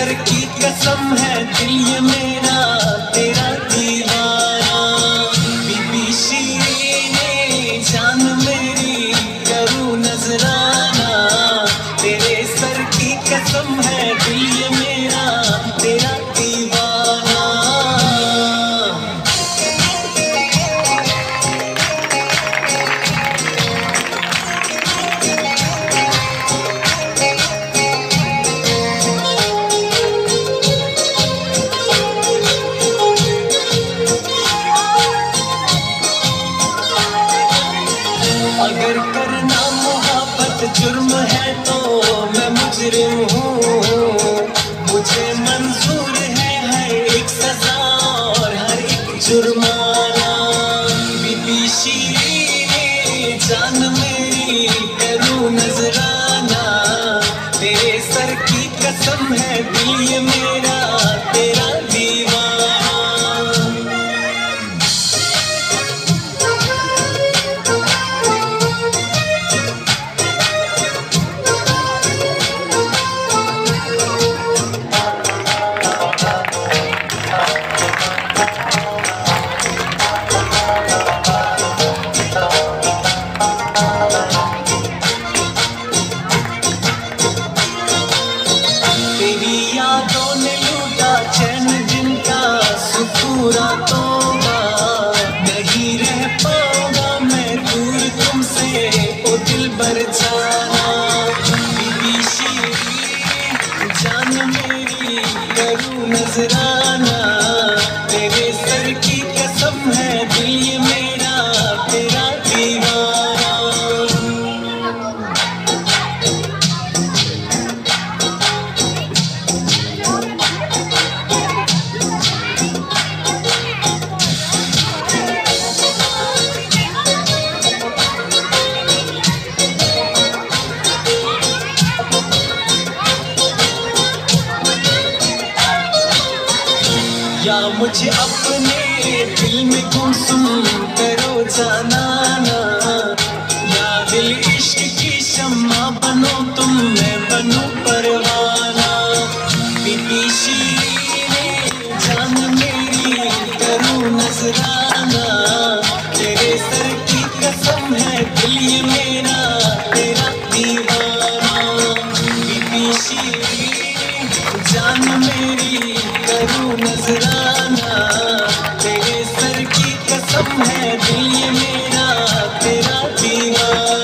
Sir की कसम है दिल ये मेरा तेरा दीवाना। बीबी शिरीने जान मेरी करूँ नजराना, तेरे सर की कसम है दिल ये मेरा तेरा दीवाना। अगर करना मोहब्बत जुर्म है तो मैं मुजरिम हूँ, मुझे मंजूर है हर एक सजा और हर एक जुर्माना। बीबी शिरीने जान मेरी करूँ नजराना, तेरे सर की कसम है दिल ये मेरा तेरा दीवाना। तेरी यादों ने लूटा चैन जिनका सुकून रातों का, नहीं रह पाऊंगा मैं दूर तुमसे ओ दिल भर जाना। बीबी शिरीने जान मेरी करूँ नजराना, तेरे सर की कसम है दिल ये मेरा तेरा दीवाना। या मुझे अपने दिल में गुमसुम करो जाना ना, या दिल इश्क की शम्मा बनो तुम मैं बनूं परवाना। बीबी शिरीने जान मेरी करूँ नजराना, तेरे सर की कसम है दिल ये मेरा तेरा दीवाना। बीबी शिरीने जान मेरी करूँ नजराना, तेरे सर की कसम है दिल ये मेरा तेरा दीवाना।